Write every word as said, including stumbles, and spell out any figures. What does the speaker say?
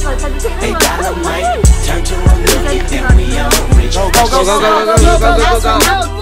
Hey, Dynamite, turn to a million and we on rich. Go, go, go, go, go, go, go, go, go, go.